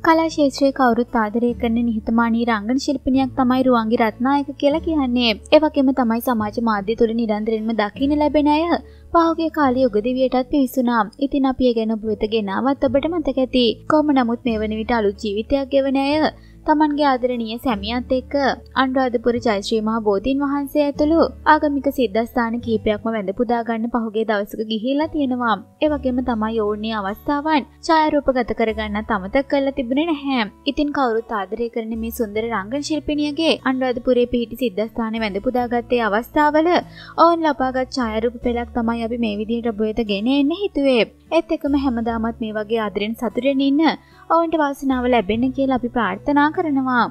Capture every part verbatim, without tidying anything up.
කලා ශාස්ත්‍රයේ කවුරුත් ආදරය කරන නිහතමානී රංගන ශිල්පිනියක් තමයි රුවන්ගේ රත්නායක කියලා කියන්නේ. ඒ වගේම තමයි සමාජ මාධ්‍ය තුල නිරන්තරයෙන්ම දකින්න ලැබෙන අය පහුගිය කාලේ උගදිවියටත් පිවිසුණා. ඉතින් අපි ඒ ගැන ඔබ වෙත ගෙනාවත් ඔබට මතක ඇති. කොහොම නමුත් මේ වන විට අලුත් ජීවිතයක් ගෙවන අය තමන්ගේ ආදරණීය සැමියාත් එක්ක අනුරාධපුර ජයශ්‍රී මහ බෝධීන් වහන්සේ ඇතුළු ආගමික සිද්ධාස්ථාන කීපයක්ම වැඳ පුදා ගන්න පහුගිය දවසක ගිහිල්ලා තියෙනවා. ඒ වගේම තමයි ඕනෑ අවස්ථාවන් ඡායාරූපගත කරගන්නත් අමතක කරලා තිබුණේ නැහැ. ඉතින් කවුරුත් ආදරය කරන මේ සුන්දර රංගන ශිල්පිනියගේ අනුරාධපුරයේ පිහිටි සිද්ධාස්ථානයේ වැඳ පුදාගත්තේ අවස්ථාවල ඔවුන් ලබාගත් ඡායාරූප පෙළක් තමයි අපි මේ විදිහට ඔබ වෙත ගෙන එන්න හිතුවේ. ඒත් එක්කම හැමදාමත් මේ වගේ ආදරෙන් සතුටෙන් ඉන්න ඔවුන්ට වාසනාව ලැබෙන්න කියලා අපි ප්‍රාර්ථනා කරනවා.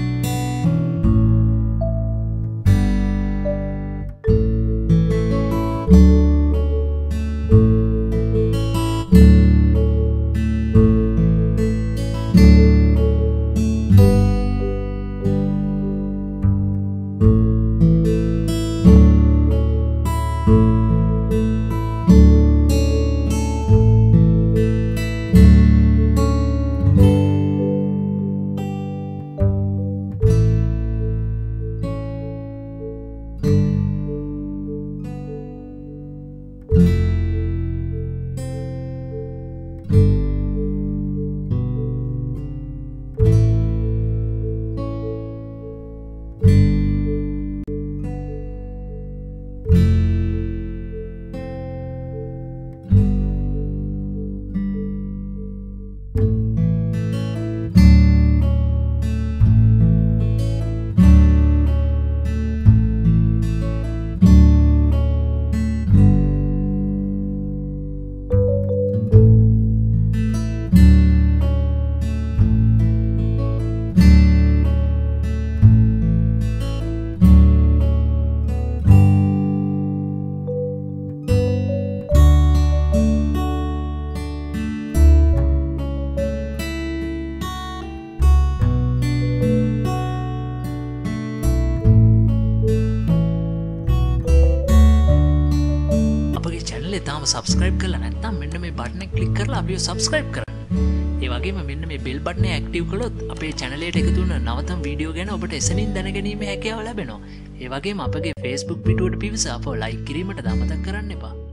සබස්ක්‍රයිබ් කරලා නැත්නම් මෙන්න මේ බටන් එක ක්ලික් කරලා අපිව සබස්ක්‍රයිබ් කරන්න. ඒ වගේම මෙන්න මේ බෙල් බටන් එක ඇක්ටිව් කළොත් අපේ channel එකට එකතු වෙන නවතම වීඩියෝ ගැන ඔබට එසනින් දැනගැනීමේ හැකියාව ලැබෙනවා. ඒ වගේම අපගේ Facebook පිටුවට පිවිස අපව like කිරීමට අමතක කරන්න එපා.